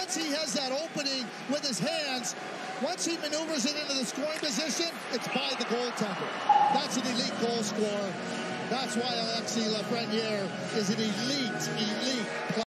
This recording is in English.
once he has that opening with his hands, once he maneuvers it into the scoring position, it's by the goaltender. That's an elite goal scorer. That's why Alexis Lafreniere is an elite player.